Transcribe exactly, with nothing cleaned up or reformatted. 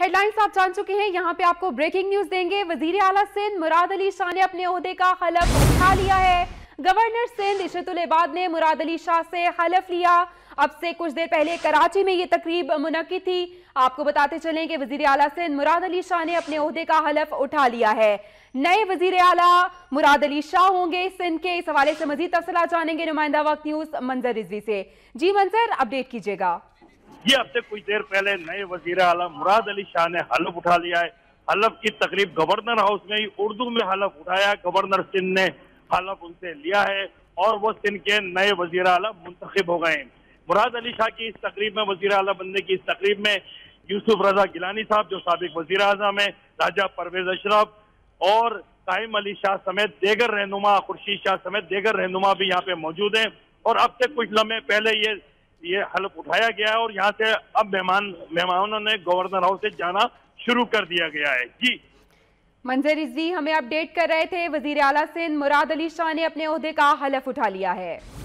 Head lines आप जान चुके हैं। यहाँ पे आपको ब्रेकिंग न्यूज देंगे। वजीर आला सिंध मुराद अली शाह ने अपने ओहदे का हलफ उठा लिया है। गवर्नर सिंध इशरतुल इबाद ने मुराद अली शाह से हलफ लिया। अब से कुछ देर पहले कराची में ये तकरीब मुनक्किद थी। आपको बताते चलें कि वजीर आला सिंध मुराद अली शाह ने अपने ओहदे का हलफ उठा लिया है। नए वजीर आला मुराद अली शाह होंगे सिंध के। इस हवाले से मजीद तफसीलात जानेंगे नुमाइंदा वक्त न्यूज मंजर रिजवी से। जी मंजर, अपडेट कीजिएगा। ये अब से कुछ देर पहले नए वजीर आला मुराद अली शाह ने हलफ उठा लिया है। हलफ की तकरीब गवर्नर हाउस में ही उर्दू में हलफ उठाया। गवर्नर सिंध ने हलफ उनसे लिया है और वो सिंध के नए वजीर आला मुंतखब हो गए हैं। मुराद अली शाह की इस तकरीब में, वजीर आला बनने की इस तकरीब में यूसुफ रजा गिलानी साहब जो साबिक वजीर आज़म है, राजा परवेज अशरफ और कायम अली शाह समेत देगर रहनुमा, खुर्शीद शाह समेत देगर रहनुमा भी यहाँ पे मौजूद हैं। और अब से कुछ लम्हे पहले ये ये हलफ उठाया गया है और यहाँ से अब मेहमान मेहमानों ने गवर्नर हाउस से जाना शुरू कर दिया गया है। जी मंजर रिजवी हमें अपडेट कर रहे थे। वजीर आला सिंध मुराद अली शाह ने अपने ओहदे का हलफ उठा लिया है।